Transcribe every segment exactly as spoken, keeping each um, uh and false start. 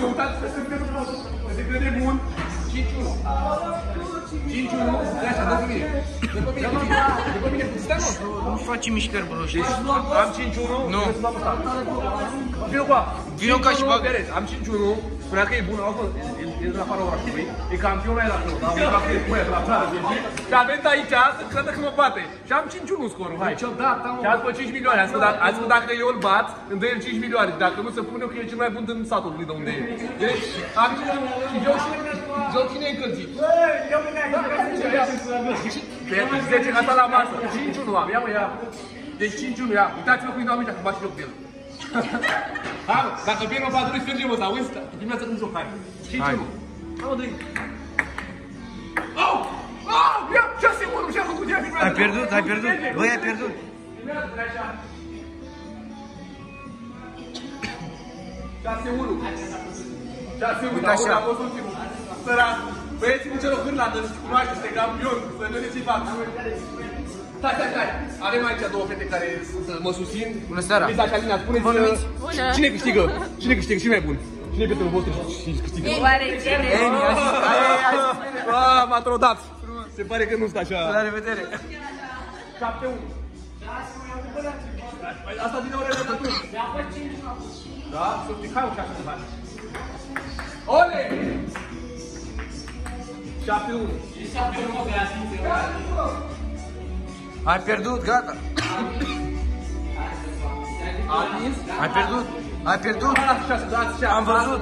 unu, uitați că sunt se crede bun. cinci unu. cinci unu. Așa, dă-mi mine. Dă-mi mine puțin. Dă-mi mine puțin. Stai, mă. Nu faci mișcări, bro. Deci, am cinci unu. Nu. Vino cu Vino ca și bag. Am cinci unu. Spunea că e bun, acolo. E de la afară orașului. E campionul el acolo. Dar am că e băiat la țară. Și a venit aici să crede că mă bate. Și am cinci unu scorul. Hai. Și ați pe cinci milioane. Ați spus dacă eu îl bat, îmi dă el cinci milioane. Dacă nu se pune eu că e cel mai bun din satul lui de unde e. Deci, am cinci unu. Și joc și joc cine e încălzit. zece ca asta la masă. cinci unu am. Ia mă, ia. Deci cinci unu, ia. Uitați-vă cum îi dau aminte că bat și joc de el. Hai, mă, dacă pierd mă patru, strângem ăsta, auzi? Dimineața când joc, hai. cinci unu. Hai, mă, dă-i. Au! Au! Ia, șase unu, și-a făcut ea filmează. Ai pierdut, ai pierdut. Băi, ai pierdut. șase unu. șase unu, acolo a fost ultimul. Sărat. Băieții cu celor hârlandă, nu știu, cunoaște, este campion, să vedeți ce fac. Stai, stai, stai. Avem aici două fete care mă susțin. Bună seara. Liza și Alina, spuneți cine câștigă? Cine câștigă? Cine mai bun? Cine e prietenul vostru și câștigă? Oare cine? Ah, m-a trodat. Se pare că nu stă așa. La revedere. șapte unu. Asta din ore de tu. Da? Să știi, hai o șase de bani. Ole! șapte unu. Ai pierdut, gata. Atins? Ai pierdut. Ai pierdut. Am văzut.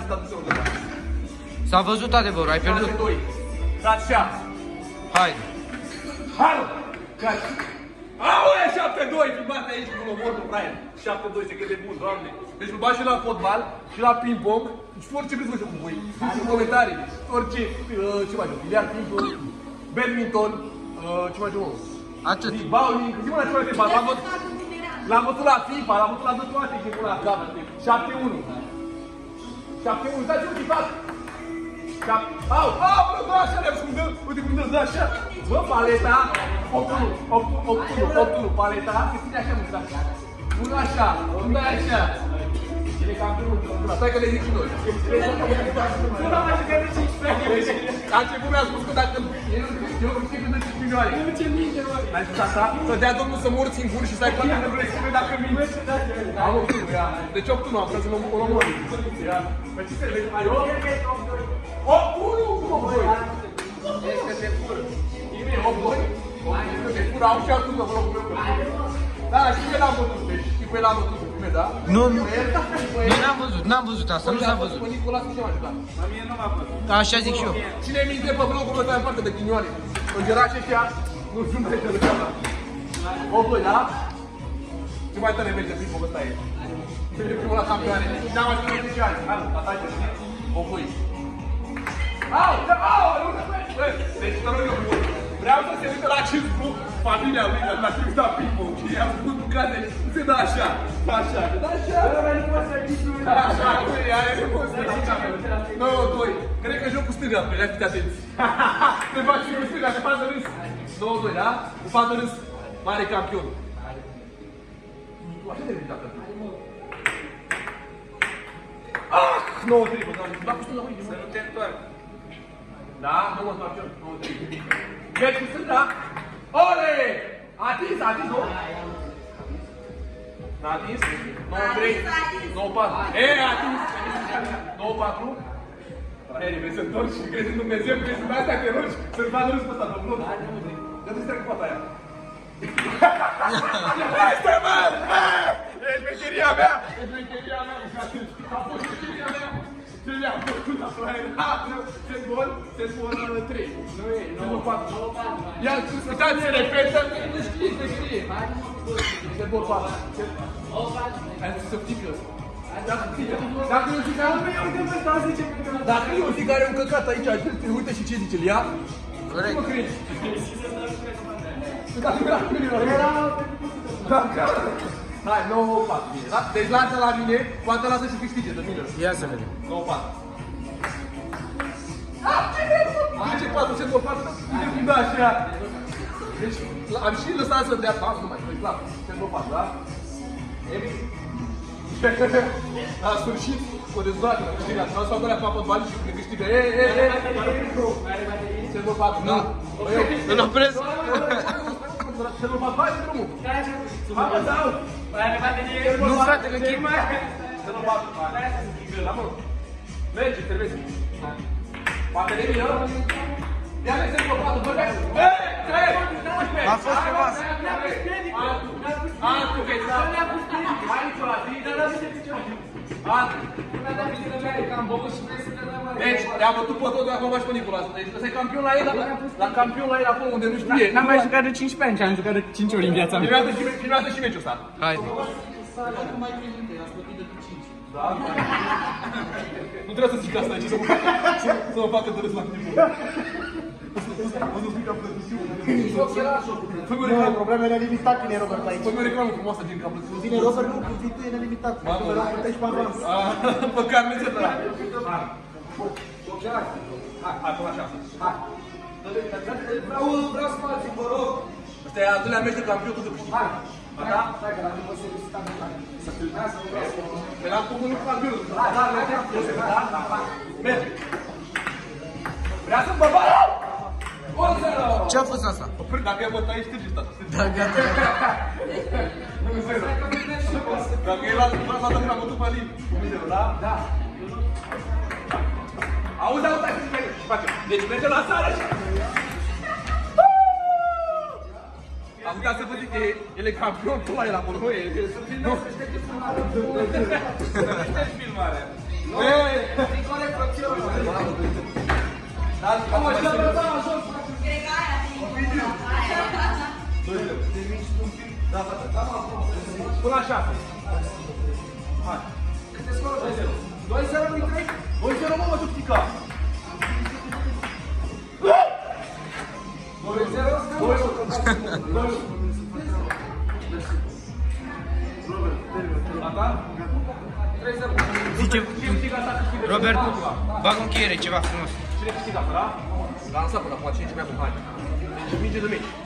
S-a văzut adevărul, ai pierdut. Dați șapte. Hai. Hai! Caci! Aolea, șapte doi! Îl bate aici cu omor cu Brian. șapte doi, se crede bun, doamne. Deci îl bat și la fotbal, și la ping-pong, și orice vreți să joc cu voi. În comentarii, orice, ce mai joc, biliard, ping-pong, badminton, ce mai joc? Atât. Bowling, zi-mă la ce mai trebuie, l-am văzut. L-am văzut la FIFA, l-am văzut la toate, și la șapte unu. șapte unu, uitați ce fac. Au, au, bă, bă, așa le-am cum dă, uite cum dă, dă așa. Bă, paleta, opt unu, opt unu, opt unu, paleta, că ține așa mult, așa. Unul așa, unul așa. Cine campionul, stai că le zic și noi. Nu l-am așa că de cincisprezece. A început mi-a spus că dacă eu câștig până cinci milioane. Nu ce minte, mă. N-ai spus asta? Să dea Domnul să mor singur și să ai poate că vrei să spune dacă minți. Am opt unu, ia. Deci opt unu am, vreau să-l omor. Ia. Păi ce se vede? opt unu? Cum opt doi? Este te fură. Bine, opt doi? Este te fură, au și altul să vă rog meu. Da, știi că l-am văzut, deci știi că l-am văzut, prime, da? Nu, nu, nu n-am văzut, n-am văzut asta, nu s-a văzut. Pe Nicolas ce m-a ajutat? La mine nu m-a văzut. Așa zic și eu. Cine minte pe vlogul ăsta în parte de ghinioane? Îngerași ăștia, nu știu unde te ducea. opt doi, da? Ce mai tare merge primul ăsta e? Merge primul la campioane. N-am mai spus zece ani. Hai, atacă, opt doi. Au, au, bă, deci te rog eu, vreau să se uită la acest grup, familia lui, la ce sta ping-pong și i-am făcut bucate, nu se dă așa, așa, dă așa, nu poți să ghiți lui, așa, băi, aia nu poți să ghiți așa, nouă doi, cred că joc cu stânga, pe le-a fiți atenți, te faci și cu stânga, te faci de râs, nouă doi, da? Cu fac de râs, mare campion. Așa de ridicat, ah, nouă trei, bă, da, cu stânga, măi, să nu te întoarcă. Da, nu mă întoarcem. Mergi cu stânga? Ole! A atins, a atins, nu? N-a atins? nouă trei, nouă patru. E, a atins! nouă patru. Heri, vrei să întorci și crezi în Dumnezeu, crezi în astea, te rogi să-ți vadă râs pe ăsta, domnul. Dă-te-ți trec cu fata aia. Este, mă! E șmecheria mea! E șmecheria mea! A fost șmecheria mea! Ce le-am făcut la soare? Set gol, set gol trei. Nu e, nouă patru. Ia, uitați, se repetă. Nu știe, se știe. Set gol patru. Hai să pică. Dacă eu zic că Dacă eu zic că are un căcat aici, uite și ce zice, îl ia? Corect. Nu mă crezi. Dacă era primul, era... Dacă... Hai, nouă patru, bine, da? Deci lasă la mine, poate lasă și câștige de mine. Ia să vedem. nouă patru. Ah, ce vrei? zece patru, ce două patru, uite cum da așa. Deci, am și lăsat să dea patru, nu mai știu, clar. ce două patru, da? E bine. La sfârșit, cu rezultate, câștigat. Vreau să fac alea pe fotbali și câștigă. Ei, ei, ei, ce vă fac? Nu. Îl opresc. Ce vă fac? Hai drumul. Hai mă, dau. Nu, frate, că chim. Ce vă fac? Merge, trebuie. Poate de mine, nu? Ia merge să-mi patru, vorbește! Ei, trei, unsprezece! A fost frumos! Altul, vezi, da? Hai nicio la zi, dar nu știu ce altul! Deci, te-am bătut pe tot, acum faci pe Nicolas. Deci, ăsta e campion la el, la campion la el acolo unde nu știe. N-am mai jucat de cincisprezece ani, am jucat de cinci ori în viața mea. Filmează și meciul ăsta. Hai. Nu trebuie să zic asta aici, să mă facă, să mă facă doresc la mine. O să spui că am plătit eu. Fă-mi o reclamă. Problemele limitat tine, Robert, aici. Fă-mi o reclamă frumoasă din că am plătit. Bine, Robert, nu, cu tu e nelimitat. Mamă, la plătești pe avans. Pe carne ți-e ăla. Hai, hai, până așa. Hai. Vreau să faci, vă rog. Ăsta e al doilea meci de campion, tu de câștigi. Hai. Da? Stai că la mine o să să filmează, nu vreau să mă... Pe la cum nu fac gândul. Da, da, merge. Da, merge. Vrea să-mi bă bă! unu zero! Ce-a fost asta? Dacă e bătaie, ștergi asta. Da, gata. unu zero. Dacă e la toată când am bătut pe limbi. unu zero, da? Da. Auzi, auzi, hai să mergem. Și facem. Deci mergem la țară așa. Am putea să vă zic că el e campion, tu la el acolo, nu e? Nu. Să vedeți filmarea. Eee! Din corecție. Da, mă, și-a lăsat la jos. Cred că aia e. Până la șase. Hai. Câte scoră? doi zero. doi zero, nu-i trei? doi zero, mă, mă, tu pica. doi zero? doi zero. trei zero. Zice, Robert, bag în chiere, ceva frumos. Cine câștigă asta, da? L-am lăsat până acum, cinci mi-a hai. Și minge de mici.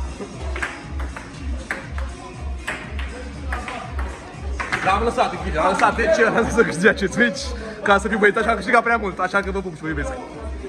L-am lăsat în video, l-am lăsat, deci am zis să câștige acest meci, ca să fiu băiețat și am câștigat prea mult, așa că vă pup și vă iubesc.